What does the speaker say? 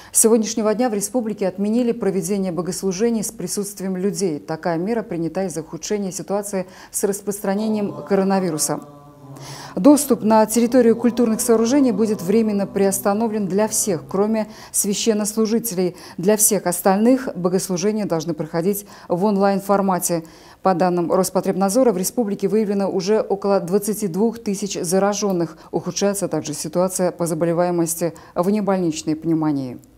С сегодняшнего дня в республике отменили проведение богослужений с присутствием людей. Такая мера принята из-за ухудшения ситуации с распространением коронавируса. Доступ на территорию культурных сооружений будет временно приостановлен для всех, кроме священнослужителей. Для всех остальных богослужения должны проходить в онлайн-формате. По данным Роспотребнадзора, в республике выявлено уже около 22 тысяч зараженных. Ухудшается также ситуация по заболеваемости внебольничной пневмонии.